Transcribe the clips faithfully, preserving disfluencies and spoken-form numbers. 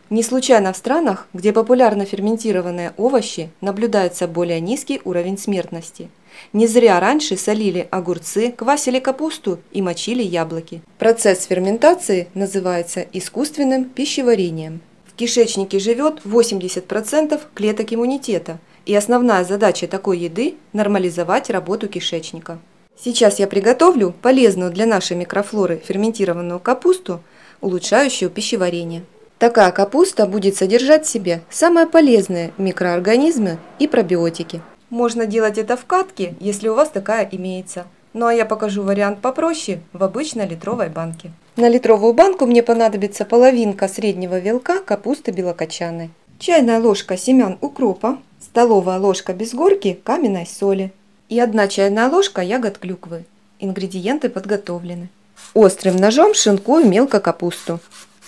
Не случайно в странах, где популярны ферментированные овощи, наблюдается более низкий уровень смертности. Не зря раньше солили огурцы, квасили капусту и мочили яблоки. Процесс ферментации называется искусственным пищеварением. В кишечнике живет восемьдесят процентов клеток иммунитета, и основная задача такой еды – нормализовать работу кишечника. Сейчас я приготовлю полезную для нашей микрофлоры ферментированную капусту, улучшающую пищеварение. Такая капуста будет содержать в себе самые полезные микроорганизмы и пробиотики. Можно делать это в катке, если у вас такая имеется. Ну а я покажу вариант попроще в обычной литровой банке. На литровую банку мне понадобится половинка среднего вилка капусты белокочанной, чайная ложка семян укропа, столовая ложка без горки каменной соли и одна чайная ложка ягод клюквы. Ингредиенты подготовлены. Острым ножом шинкую мелко капусту.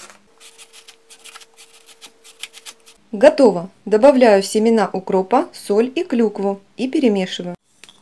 Готово. Добавляю семена укропа, соль и клюкву и перемешиваю.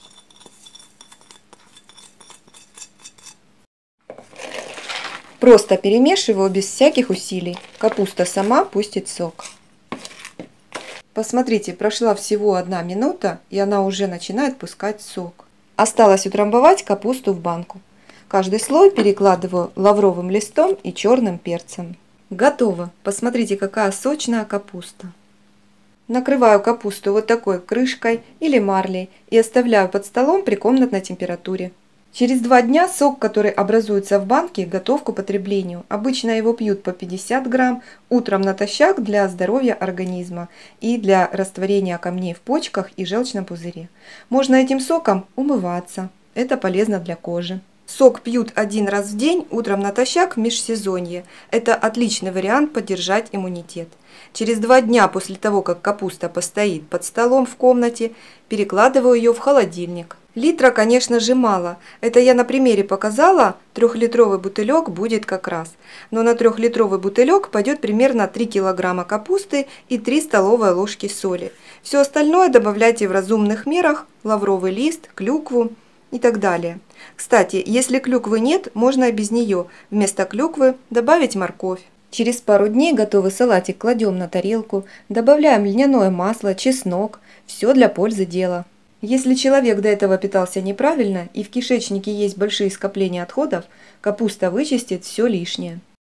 Просто перемешиваю без всяких усилий. Капуста сама пустит сок. Посмотрите, прошла всего одна минута, и она уже начинает пускать сок. Осталось утрамбовать капусту в банку. Каждый слой перекладываю лавровым листом и черным перцем. Готово! Посмотрите, какая сочная капуста. Накрываю капусту вот такой крышкой или марлей и оставляю под столом при комнатной температуре. Через два дня сок, который образуется в банке, готов к употреблению. Обычно его пьют по пятьдесят грамм утром натощак для здоровья организма и для растворения камней в почках и желчном пузыре. Можно этим соком умываться. Это полезно для кожи. Сок пьют один раз в день, утром натощак в межсезонье. Это отличный вариант поддержать иммунитет. Через два дня после того, как капуста постоит под столом в комнате, перекладываю ее в холодильник. Литра, конечно же, мало. Это я на примере показала, трехлитровый бутылек будет как раз. Но на трехлитровый бутылек пойдет примерно три килограмма капусты и три столовые ложки соли. Все остальное добавляйте в разумных мерах: лавровый лист, клюкву и так далее. Кстати, если клюквы нет, можно и без нее. Вместо клюквы добавить морковь. Через пару дней готовый салатик кладем на тарелку, добавляем льняное масло, чеснок. Все для пользы дела. Если человек до этого питался неправильно и в кишечнике есть большие скопления отходов, капуста вычистит все лишнее.